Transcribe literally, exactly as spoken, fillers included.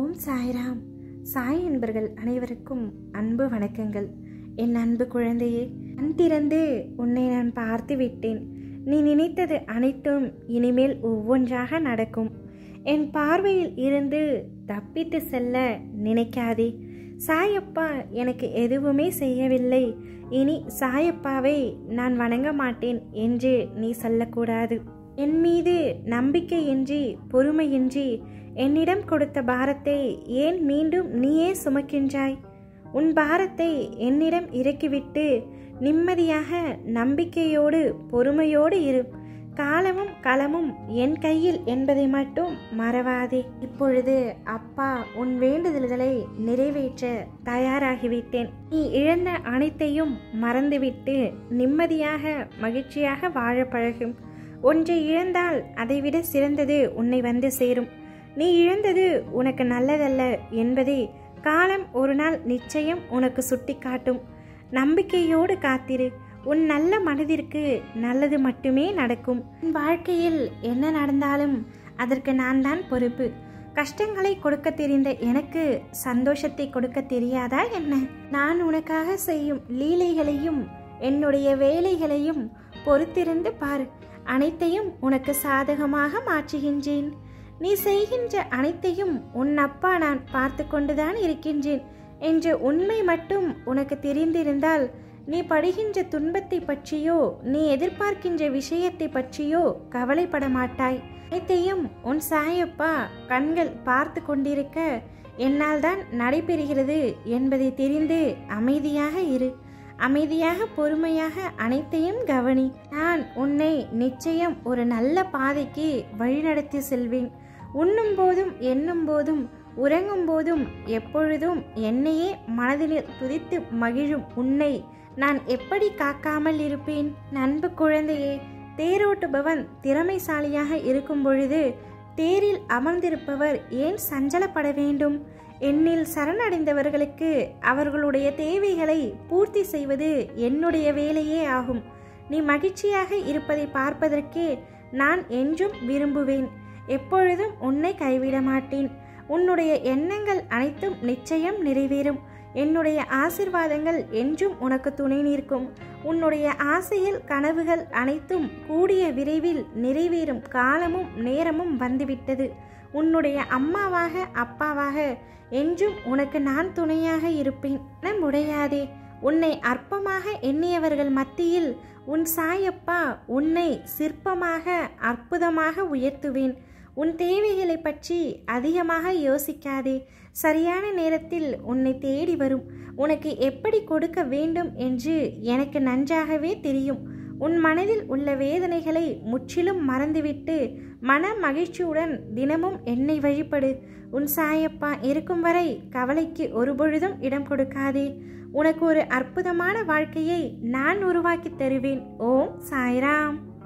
ஓம் சாய்ராம். சாய் என்பர்கள் அனைவருக்கும் அன்பு வணக்கங்கள். என் அன்பு குழந்தையே, கண் திறந்து உன்னை நான் பார்த்து விட்டேன். நீ நினைத்தது அனைத்தும் இனிமேல் ஒவ்வொன்றாக நடக்கும். என் பார்வையில் இருந்து தப்பித்து செல்ல நினைக்காதே. சாயப்பா எனக்கு எதுவுமே செய்யவில்லை, இனி சாயப்பாவை நான் வணங்க மாட்டேன் என்று நீ சொல்லக்கூடாது. என் மீது நம்பிக்கையின்றி பொறுமையின்றி என்னிடம் கொடுத்த பாரத்தை ஏன் மீண்டும் நீயே சுமக்கின்றாய்? உன் பாரத்தை என்னிடம் இறக்கிவிட்டு நிம்மதியாக நம்பிக்கையோடு பொறுமையோடு இரு. காலமும் களமும் என் கையில் என்பதை மட்டும் மறவாதே. இப்பொழுது அப்பா உன் வேண்டுதல்களை நிறைவேற்ற தயாராகிவிட்டேன். நீ இழந்த அனைத்தையும் மறந்துவிட்டு நிம்மதியாக மகிழ்ச்சியாக வாழ பழகும். ஒன்றை இழந்தால் அதைவிட சிறந்தது உன்னை வந்து சேரும். நீ இழந்தது உனக்கு நல்லதல்ல என்பதை காலம் ஒரு நாள் நிச்சயம் உனக்கு சுட்டி காட்டும். நம்பிக்கையோடு காத்திரு. உன் நல்ல மனதிற்கு நல்லது மட்டுமே நடக்கும். உன் வாழ்க்கையில் என்ன நடந்தாலும் அதற்கு நான் தான் பொறுப்பு. கஷ்டங்களை கொடுக்க தெரிந்த எனக்கு சந்தோஷத்தை கொடுக்க தெரியாதா என்ன? நான் உனக்காக செய்யும் லீலைகளையும் என்னுடைய வேலைகளையும் பொறுத்திருந்து பார். அனைத்தையும் உனக்கு சாதகமாக மாற்றுகின்றேன். நீ செய்கின்ற அனைத்தையும் உன் அப்பா நான் பார்த்து கொண்டுதான் இருக்கின்றேன் என்ற உண்மை மட்டும் உனக்கு தெரிந்திருந்தால் நீ படுகின்ற துன்பத்தை பற்றியோ நீ எதிர்பார்க்கின்ற விஷயத்தை பற்றியோ கவலைப்பட மாட்டாய். அனைத்தையும் உன் சாயப்பா கண்கள் பார்த்து கொண்டிருக்க என்னால் தான் நடைபெறுகிறது என்பதை தெரிந்து அமைதியாக இரு. அமைதியாக பொறுமையாக அனைத்தையும் கவனி. நான் உன்னை நிச்சயம் ஒரு நல்ல பாதைக்கு வழிநடத்தி செல்வேன். உண்ணும் போதும் எண்ணும் போதும் உறங்கும் போதும் எப்பொழுதும் என்னையே மனதில் துதித்து மகிழும் உன்னை நான் எப்படி காக்காமல் இருப்பேன்? நண்பு குழந்தையே, தேரோட்டுபவன் திறமைசாலியாக இருக்கும் பொழுது தேரில் அமர்ந்திருப்பவர் ஏன் சஞ்சலப்பட வேண்டும்? என்னில் சரணடைந்தவர்களுக்கு அவர்களுடைய தேவைகளை பூர்த்தி செய்வது என்னுடைய வேலையே ஆகும். நீ மகிழ்ச்சியாக இருப்பதை பார்ப்பதற்கே நான் என்றும் விரும்புவேன். எப்பொழுதும் உன்னை கைவிட மாட்டேன். உன்னுடைய எண்ணங்கள் அனைத்தும் நிச்சயம் நிறைவேறும். என்னுடைய ஆசிர்வாதங்கள் என்றும் உனக்கு துணை நிற்கும். உன்னுடைய ஆசையில் கனவுகள் அனைத்தும் கூடிய விரைவில் நிறைவேறும் காலமும் நேரமும் வந்துவிட்டது. உன்னுடைய அம்மாவாக அப்பாவாக என்றும் உனக்கு நான் துணையாக இருப்பேன். மனம் உடையாதே. உன்னை அற்பமாக எண்ணியவர்கள் மத்தியில் உன் சாயப்பா உன்னை சிற்பமாக அற்புதமாக உயர்த்துவேன். உன் தேவைகளை பற்றி அதிகமாக யோசிக்காதே. சரியான நேரத்தில் உன்னை தேடி வரும். உனக்கு எப்படி கொடுக்க வேண்டும் என்று எனக்கு நன்றாகவே தெரியும். உன் மனதில் உள்ள வேதனைகளை முற்றிலும் மறந்துவிட்டு மன மகிழ்ச்சியுடன் தினமும் என்னை வழிபடு. உன் சாயப்பா இருக்கும் வரை கவலைக்கு ஒருபொழுதும் இடம் கொடுக்காதே. உனக்கு ஒரு அற்புதமான வாழ்க்கையை நான் உருவாக்கி தருவேன். ஓம் சாய்ராம்.